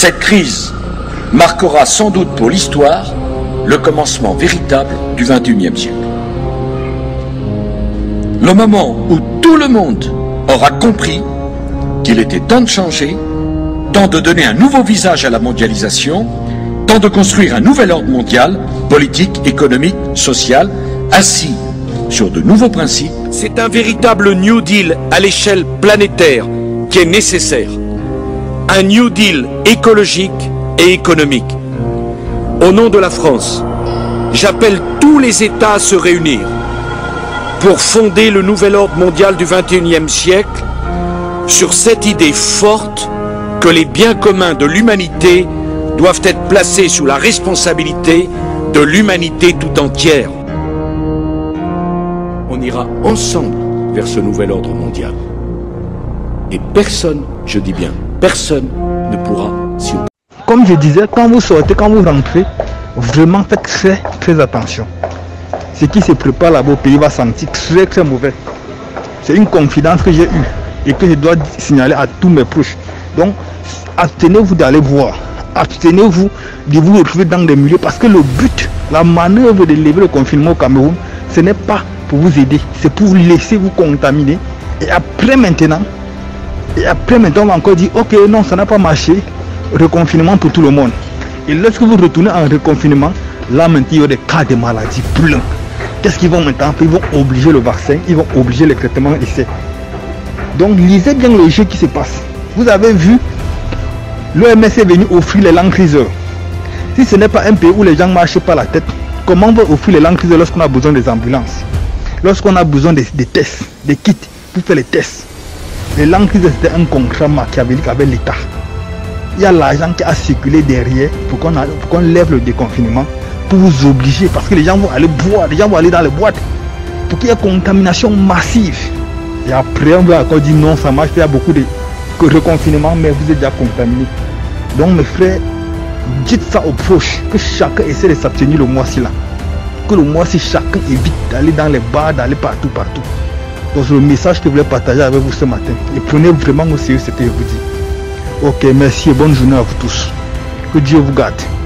Cette crise marquera sans doute pour l'histoire le commencement véritable du XXIe siècle. Le moment où tout le monde aura compris qu'il était temps de changer, temps de donner un nouveau visage à la mondialisation, temps de construire un nouvel ordre mondial, politique, économique, social, assis sur de nouveaux principes. C'est un véritable New Deal à l'échelle planétaire qui est nécessaire. Un New Deal écologique et économique. Au nom de la France, j'appelle tous les États à se réunir pour fonder le nouvel ordre mondial du XXIe siècle sur cette idée forte que les biens communs de l'humanité doivent être placés sous la responsabilité de l'humanité tout entière. On ira ensemble vers ce nouvel ordre mondial. Et personne, je dis bien, personne ne pourra s'y opposer. Comme je disais, quand vous sortez, quand vous rentrez, vraiment faites très attention. Ce qui se prépare là-bas au pays va sentir très mauvais. C'est une confidence que j'ai eue et que je dois signaler à tous mes proches. Donc, abstenez-vous d'aller voir. Abstenez-vous de vous retrouver dans des milieux parce que le but, la manœuvre de lever le confinement au Cameroun, ce n'est pas pour vous aider, c'est pour laisser vous contaminer. Et après maintenant, on va encore dire, ok, non, ça n'a pas marché, reconfinement pour tout le monde. Et lorsque vous retournez en reconfinement, là maintenant, il y a des cas de maladies pleins. Qu'est-ce qu'ils vont maintenant faire? Ils vont obliger le vaccin, ils vont obliger les traitements essais. Donc lisez bien le jeu qui se passe. Vous avez vu, l'OMS est venu offrir les langues criseurs. Si ce n'est pas un pays où les gens marchent par la tête, comment on va offrir les langues criseurs lorsqu'on a besoin des ambulances, lorsqu'on a besoin des tests, des kits pour faire les tests? Les langues criseurs, c'était un contrat machiavélique avec l'État. Il y a l'argent qui a circulé derrière pour qu'on lève le déconfinement, pour vous obliger, parce que les gens vont aller boire, les gens vont aller dans les boîtes, pour qu'il y ait contamination massive. Et après, on va encore dire non, ça marche, il y a beaucoup de reconfinement, mais vous êtes déjà contaminé. Donc mes frères, dites ça aux proches, que chacun essaie de s'abstenir le mois-ci là. Que le mois-ci, chacun évite d'aller dans les bars, d'aller partout. Donc c'est le message que je voulais partager avec vous ce matin. Et prenez vraiment au sérieux ce que je vous dis. Ok, merci et bonne journée à vous tous. Que Dieu vous garde.